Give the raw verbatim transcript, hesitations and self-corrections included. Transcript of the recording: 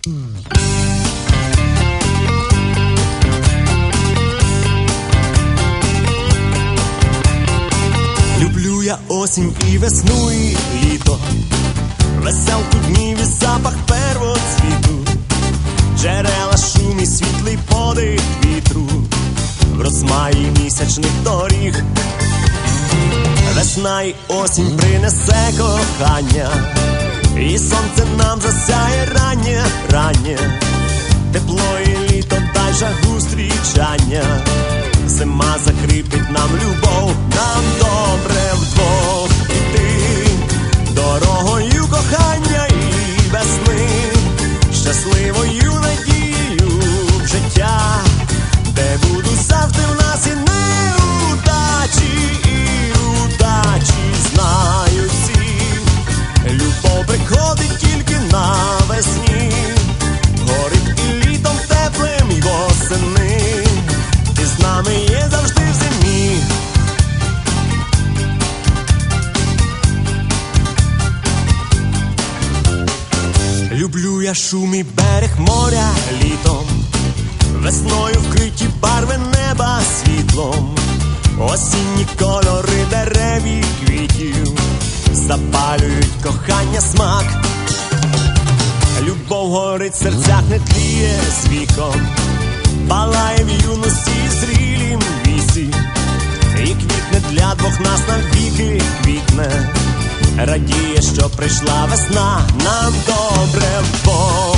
Люблю я осінь і весну, і літо, веселку днів і запах первоцвіту, джерела шум і світлий подих вітру в розмаї місячних доріг. Весна і осінь принесе кохання, і сонце нам засяє раннє, раннє, тепло і літо дай жагу зустрічання. Зима закріпить нам любов, нам добре вдвох іти дорогою кохання і весни, щасливою надією в життя, де буду завжди в нас і неудачі, і удачі знають всі. Любов приходить тільки навесні, горить і літом теплим, і восени. Ти з нами є завжди в зимі. Люблю я шум і берег моря літом, весною вкриті барви неба світлом, осінні кольори дерев і квітів запалюють кохання смак. Любов горить в серцях, не тліє з віком, палає в юності і зрілім віці, і квітне для двох нас навіки квітне, радіє, що прийшла весна, нам добре вдвох.